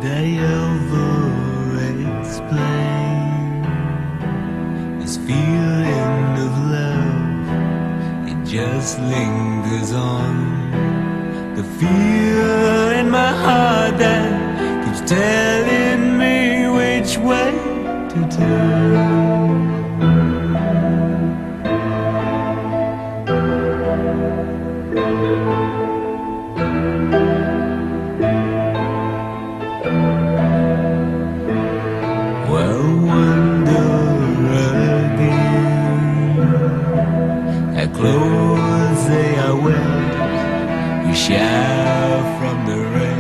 I ever explain this feeling of love? It just lingers on. The fear in my heart that keeps telling me which way to turn. Well, wonder again how close they are when you shout from the rain.